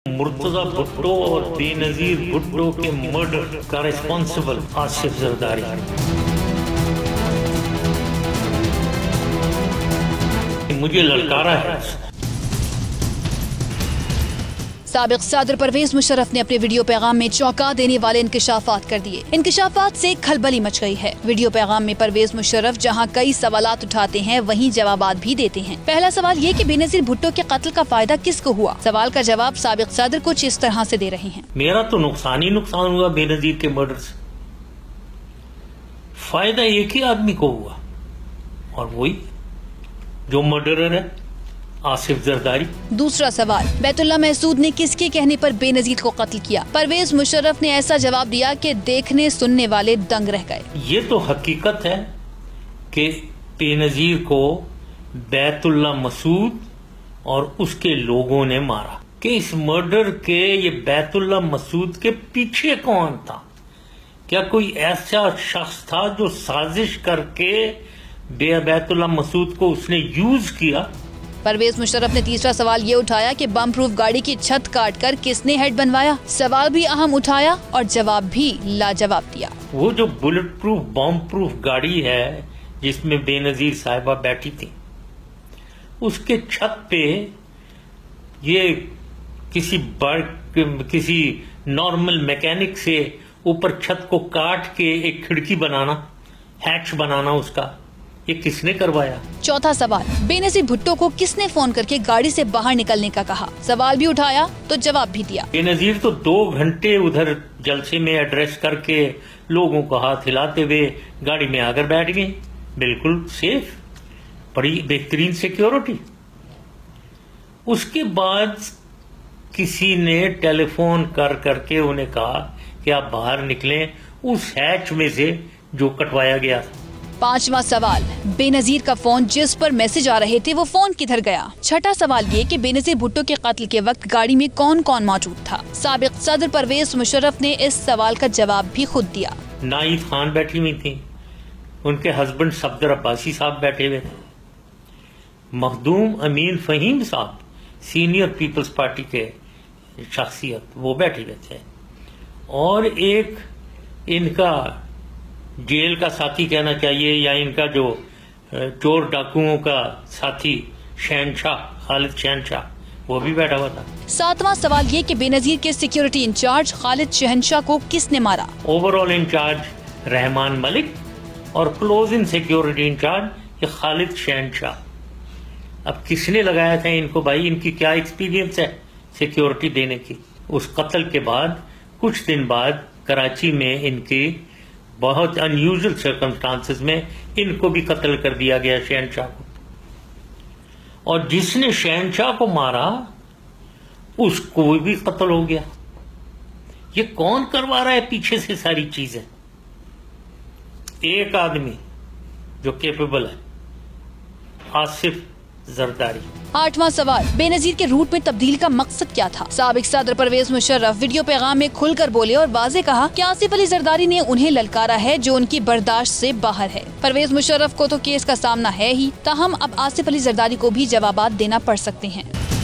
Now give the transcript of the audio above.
मुर्तजा भुट्टो और बेनजीर भुट्टो के मर्डर का रिस्पॉन्सिबल आसिफ जरदारी। मुझे ललकारा है। साबिक सदर परवेज मुशर्रफ ने अपने वीडियो पैगाम में चौंका देने वाले इंकशाफात कर दिए। इंकशाफात से खलबली मच गई है। वीडियो पैगाम में परवेज मुशर्रफ जहां कई सवालात उठाते हैं, वहीं जवाबात भी देते हैं। पहला सवाल ये कि बेनजीर भुट्टो के कत्ल का फायदा किसको हुआ? सवाल का जवाब साबिक सदर कुछ इस तरह से दे रहे हैं। मेरा तो नुकसान ही नुकसान हुआ बेनजीर के मर्डर से। फायदा एक ही आदमी को हुआ और वही जो मर्डरर है, आसिफ जरदारी। दूसरा सवाल, बैतुल्लाह महसूद ने किसके कहने पर बेनजीर को कत्ल किया? परवेज मुशर्रफ ने ऐसा जवाब दिया कि देखने सुनने वाले दंग रह गए। ये तो हकीकत है कि बेनजीर को बैतुल्लाह महसूद और उसके लोगों ने मारा। कि इस मर्डर के ये बैतुल्लाह महसूद के पीछे कौन था? क्या कोई ऐसा शख्स था जो साजिश करके बैतुल्लाह महसूद को उसने यूज किया? परवेज मुशर्रफ ने तीसरा सवाल ये उठाया कि बम प्रूफ गाड़ी की छत काटकर किसने हेड बनवाया? सवाल भी अहम उठाया और जवाब भी लाजवाब दिया। वो जो बुलेट प्रूफ बम प्रूफ गाड़ी है जिसमें बेनजीर साहिबा बैठी थी, उसके छत पे ये किसी नॉर्मल मैकेनिक से ऊपर छत को काट के एक खिड़की बनाना, हैच बनाना, उसका ये किसने करवाया? चौथा सवाल, बेनजीर भुट्टो को किसने फोन करके गाड़ी से बाहर निकलने का कहा? सवाल भी उठाया तो जवाब भी दिया। बेनजीर तो 2 घंटे उधर जलसे में एड्रेस करके लोगों को हाथ हिलाते हुए गाड़ी में आकर बैठ गए। बिल्कुल सेफ, बड़ी बेहतरीन सिक्योरिटी। उसके बाद किसी ने टेलीफोन कर करके उन्हें कहा कि आप बाहर निकलें उस हैच में से जो कटवाया गया था। पांचवा सवाल, बेनजीर का फोन जिस पर मैसेज आ रहे थे वो फोन किधर गया? छठा सवाल ये कि बेनजीर भुट्टो के कत्ल के वक्त गाड़ी में कौन कौन मौजूद था? साबिक सदर परवेज मुशर्रफ ने इस सवाल का जवाब भी खुद दिया। नाइद खान बैठी हुई थी, उनके हस्बैंड सफदर अब्बासी साहब बैठे हुए थे, मखदूम अमीन फहीम साहब सीनियर पीपल्स पार्टी के शख्सियत वो बैठे हुए थे, और एक इनका जेल का साथी कहना चाहिए या इनका जो चोर डाकुओं का साथी शहनशाह, खालिद शहनशाह, वो भी बैठा हुआ था। सातवां सवाल ये कि बेनजीर के सिक्योरिटी इंचार्ज खालिद शहनशाह को किसने मारा? ओवरऑल इंचार्ज रहमान मलिक और क्लोज इन सिक्योरिटी इंचार्ज ये खालिद शहनशाह। अब किसने लगाया था इनको? भाई इनकी क्या एक्सपीरियंस है सिक्योरिटी देने की? उस कत्ल के बाद कुछ दिन बाद कराची में इनकी बहुत अनयूजुअल सर्कमस्टांसेस में इनको भी कत्ल कर दिया गया, शहनशाह को। और जिसने शहनशाह को मारा उसको भी कत्ल हो गया। ये कौन करवा रहा है पीछे से सारी चीजें? एक आदमी जो कैपेबल है, आसिफ जरदारी। आठवां सवाल, बेनजीर के रूट में तब्दील का मकसद क्या था? साबिक सदर परवेज मुशर्रफ वीडियो पैगाम में खुलकर बोले और वाज़े कहा कि आसिफ अली जरदारी ने उन्हें ललकारा है जो उनकी बर्दाश्त से बाहर है। परवेज मुशर्रफ को तो केस का सामना है ही, ताहम अब आसिफ अली जरदारी को भी जवाबात देना पड़ सकते हैं।